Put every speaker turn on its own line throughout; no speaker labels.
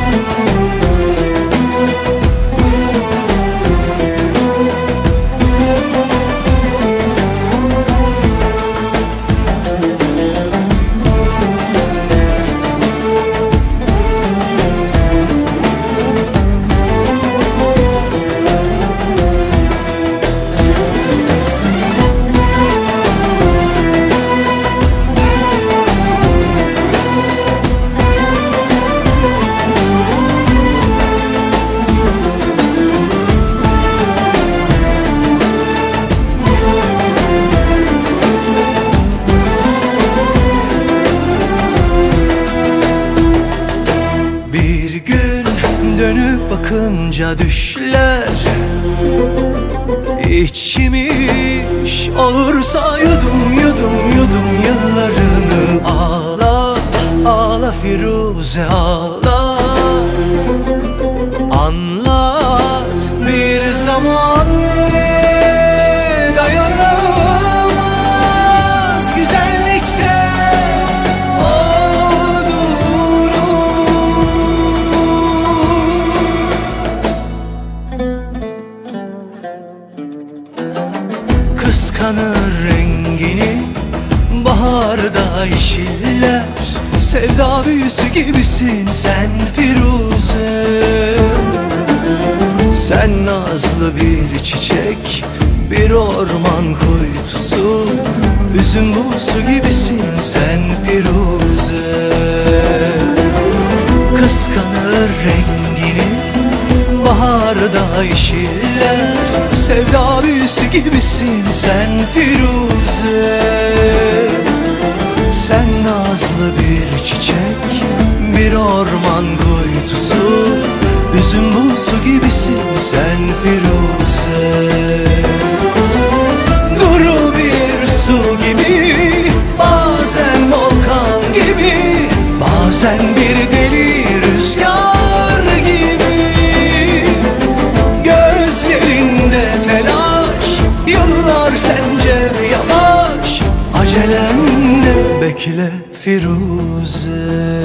Dönüp bakınca düşler İçmiş olursa yudum yudum yudum yıllarını. Ağla ağla Firuze ağla, anlat bir zaman ne dayanılmaz güzellikte kıskanır rengini baharda yeşiller. Sevda büyüsü gibisin sen Firuze. Sen nazlı bir çiçek, bir orman kuytusu, üzüm buğusu gibisin sen Firuze. Kıskanır rengini baharda yeşiller. Sevda büyüsü gibisin sen Firuze. Sen nazlı bir çiçek, bir orman kuytusu, üzüm buğusu gibisin sen Firuze. Duru bir su gibi, bazen volkan gibi, bazen bir deli rüzgar gibi. Gözlerinde telaş, yıllar sence yavaş. Acelenle bekle Firuze.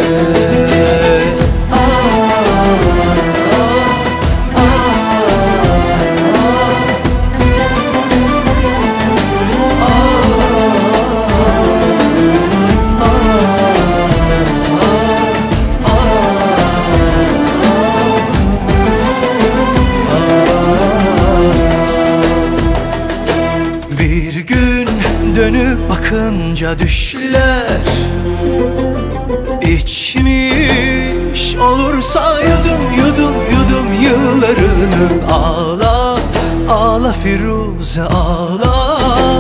Bir gün dönüp bakınca düşler İçmiş olursa yudum yudum yudum yıllarını. Ağla ağla Firuze ağla,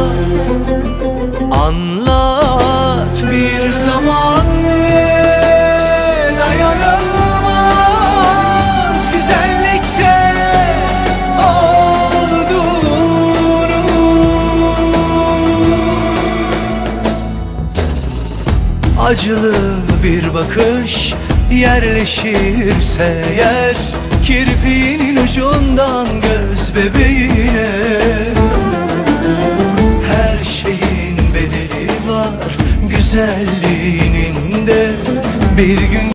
anlat bir zaman ne dayanılmaz güzellikte olduğunu. Acılı bir bakış yerleşirse eğer, kirpiğinin ucundan göz bebeğine. Her şeyin bedeli var güzelliğinin de, bir gün